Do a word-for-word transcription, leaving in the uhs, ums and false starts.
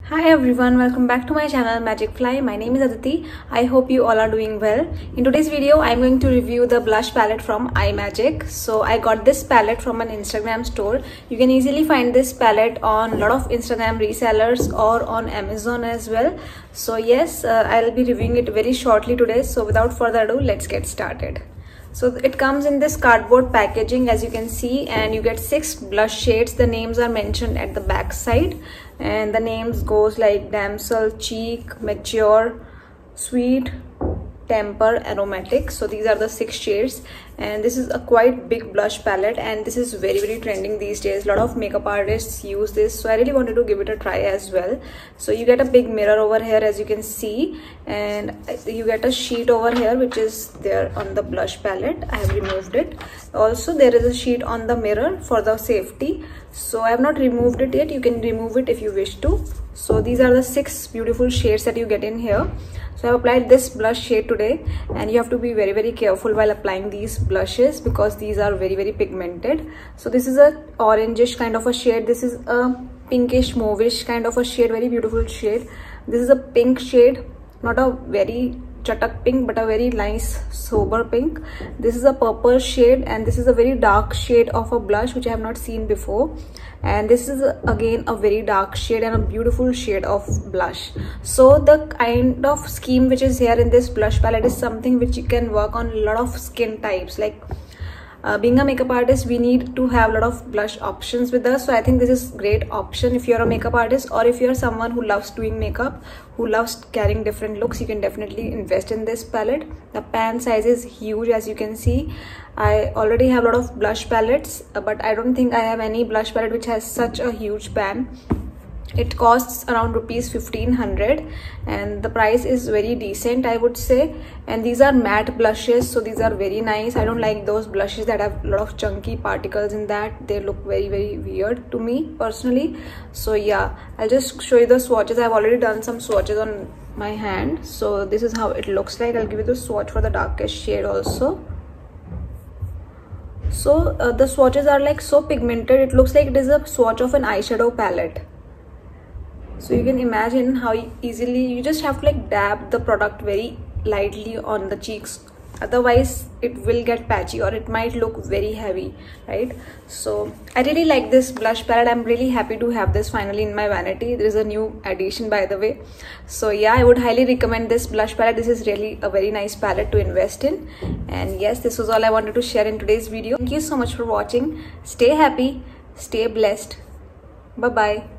Hi everyone, welcome back to my channel Magic Fly. My name is Aditi. I hope you all are doing well. In today's video, I'm going to review the blush palette from iMagic. So I got this palette from an Instagram store. You can easily find this palette on a lot of Instagram resellers or on Amazon as well. So yes, uh, I'll be reviewing it very shortly today. So without further ado, let's get started. So it comes in this cardboard packaging, as you can see, and you get six blush shades. The names are mentioned at the back side, and the names goes like Damsel, Cheek, Mature, Sweet, Temper, Aromatic. So these are the six shades, and this is a quite big blush palette, and this is very very trending these days. A lot of makeup artists use this, so I really wanted to give it a try as well. So you get a big mirror over here, as you can see, and you get a sheet over here which is there on the blush palette. I have removed it. Also there is a sheet on the mirror for the safety, so I have not removed it yet. You can remove it if you wish to. So these are the six beautiful shades that you get in here. So I have applied this blush shade today, and you have to be very very careful while applying these blushes because these are very very pigmented. So this is a orangish kind of a shade. This is a pinkish mauvish kind of a shade, very beautiful shade. This is a pink shade, not a very chatak pink but a very nice sober pink. This is a purple shade, and this is a very dark shade of a blush which I have not seen before, and this is again a very dark shade and a beautiful shade of blush. So the kind of scheme which is here in this blush palette is something which you can work on a lot of skin types. Like Uh, being a makeup artist, we need to have a lot of blush options with us. So I think this is great option if you're a makeup artist, or if you're someone who loves doing makeup, who loves carrying different looks. You can definitely invest in this palette. The pan size is huge, as you can see. I already have a lot of blush palettes, uh, but I don't think I have any blush palette which has such a huge pan. It costs around rupees fifteen hundred, and the price is very decent, I would say. And these are matte blushes, so these are very nice. I don't like those blushes that have a lot of chunky particles in that. They look very very weird to me personally. So yeah, I'll just show you the swatches. I've already done some swatches on my hand, so this is how it looks like. I'll give you the swatch for the darkest shade also. So uh, the swatches are like so pigmented. It looks like it is a swatch of an eyeshadow palette. So you can imagine how easily you just have to like dab the product very lightly on the cheeks, otherwise it will get patchy or it might look very heavy, right? So I really like this blush palette. I'm really happy to have this finally in my vanity. There is a new addition, by the way. So yeah, I would highly recommend this blush palette. This is really a very nice palette to invest in. And yes, this was all I wanted to share in today's video. Thank you so much for watching. Stay happy, stay blessed. Bye bye.